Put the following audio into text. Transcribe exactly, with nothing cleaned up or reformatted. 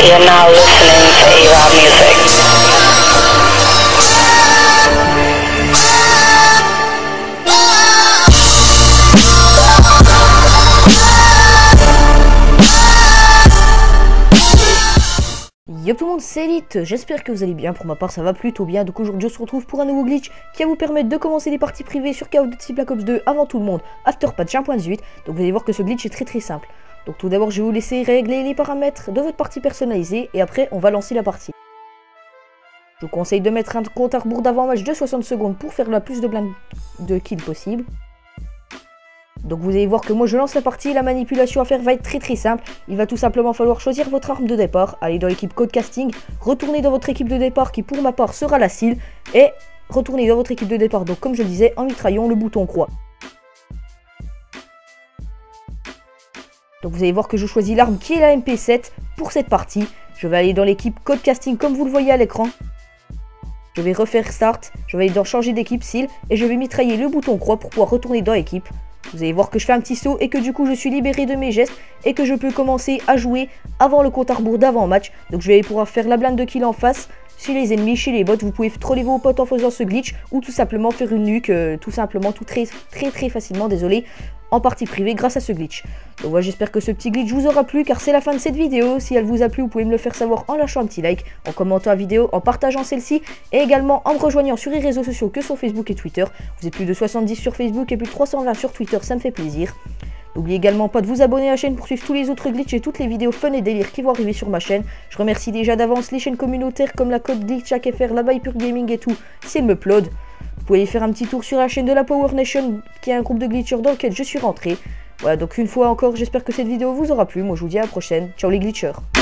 You're now listening to A-Rod Music. Yo tout le monde, c'est Elite, j'espère que vous allez bien. Pour ma part ça va plutôt bien. Donc aujourd'hui on se retrouve pour un nouveau glitch qui va vous permettre de commencer des parties privées sur Call of Duty Black Ops deux avant tout le monde, after patch un point dix-huit. Donc vous allez voir que ce glitch est très très simple. Donc tout d'abord je vais vous laisser régler les paramètres de votre partie personnalisée et après on va lancer la partie. Je vous conseille de mettre un compte à rebours d'avant match de soixante secondes pour faire la plus de blindes de kills possible. Donc vous allez voir que moi je lance la partie, la manipulation à faire va être très très simple. Il va tout simplement falloir choisir votre arme de départ, aller dans l'équipe Codecasting, retourner dans votre équipe de départ qui pour ma part sera la C I L et retourner dans votre équipe de départ, donc comme je le disais, en mitraillant le bouton croix. Donc vous allez voir que je choisis l'arme qui est la M P sept pour cette partie. Je vais aller dans l'équipe Codecasting comme vous le voyez à l'écran. Je vais refaire Start, je vais aller dans changer d'équipe C I L et je vais mitrailler le bouton croix pour pouvoir retourner dans l'équipe. Vous allez voir que je fais un petit saut et que du coup je suis libéré de mes gestes et que je peux commencer à jouer avant le compte à rebours d'avant match. Donc je vais pouvoir faire la blinde de kill en face, chez les ennemis, chez les bots. Vous pouvez troller vos potes en faisant ce glitch ou tout simplement faire une nuque, euh, tout simplement, tout très très très facilement, désolé, en partie privée grâce à ce glitch. Donc voilà, j'espère que ce petit glitch vous aura plu car c'est la fin de cette vidéo. Si elle vous a plu, vous pouvez me le faire savoir en lâchant un petit like, en commentant la vidéo, en partageant celle-ci et également en me rejoignant sur les réseaux sociaux que sont Facebook et Twitter. Vous êtes plus de soixante-dix sur Facebook et plus de trois cent vingt sur Twitter, ça me fait plaisir. N'oubliez également pas de vous abonner à la chaîne pour suivre tous les autres glitches et toutes les vidéos fun et délire qui vont arriver sur ma chaîne. Je remercie déjà d'avance les chaînes communautaires comme la Code Glitch H F R, la Viper Gaming et tout, s'ils me upload. Vous pouvez faire un petit tour sur la chaîne de la Power Nation qui est un groupe de glitchers dans lequel je suis rentré. Voilà, donc une fois encore, j'espère que cette vidéo vous aura plu. Moi je vous dis à la prochaine. Ciao les glitchers.